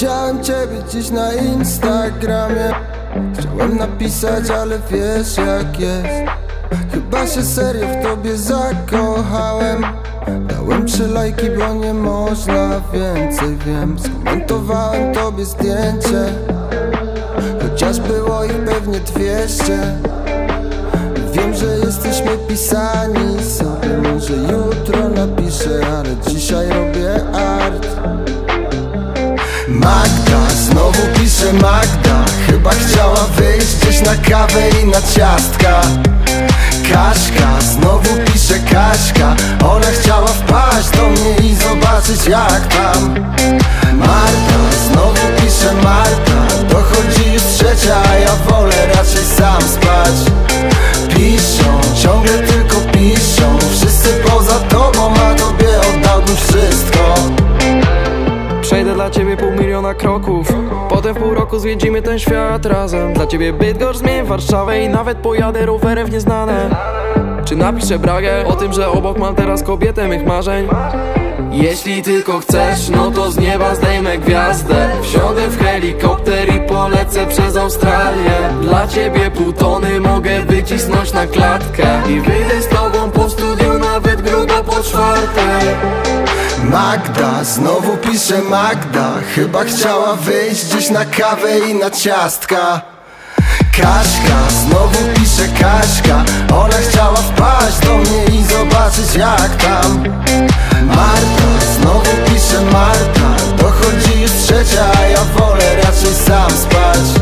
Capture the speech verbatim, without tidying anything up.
Widziałem ciebie dziś na Instagramie. Chciałem napisać, ale wiesz jak jest. Chyba się serio w tobie zakochałem. Dałem trzy lajki, bo nie można więcej, wiem. Skomentowałem tobie zdjęcie, chociaż było ich pewnie dwieście. Wiem, że jesteśmy pisani sobie. Może jutro napiszę, ale dzisiaj robię art. Magda, znowu pisze Magda. Chyba chciała wyjść gdzieś na kawę i na ciastka. Kaśka, znowu pisze Kaśka. Ona chciała wpaść do mnie i zobaczyć jak tam. Marta, znowu pisze Marta. Dochodzi już trzecia, a ja wolę raczej sam spać. Piszą, ciągle tylko piszą. Wszyscy poza tobą, a tobie oddałbym wszystko. Przejdę dla ciebie pół miliona kroków. Potem w pół roku zwiedzimy ten świat razem. Dla ciebie Bydgoszcz, zmienię Warszawę i nawet pojadę rowerem w nieznane. Czy napiszę bragę o tym, że obok mam teraz kobietę mych marzeń? Jeśli tylko chcesz, no to z nieba zdejmę gwiazdę. Wsiądę w helikopter i polecę przez Australię. Dla ciebie pół tony mogę wycisnąć na klatkę i wyjdę z tobą po studiu nawet grubo po czwartej. Magda, znowu pisze Magda. Chyba chciała wyjść gdzieś na kawę i na ciastka. Kaśka, znowu pisze Kaśka. Ona chciała wpaść do mnie i zobaczyć jak tam. Marta, znowu pisze Marta. Dochodzi już trzecia, a ja wolę raczej sam spać.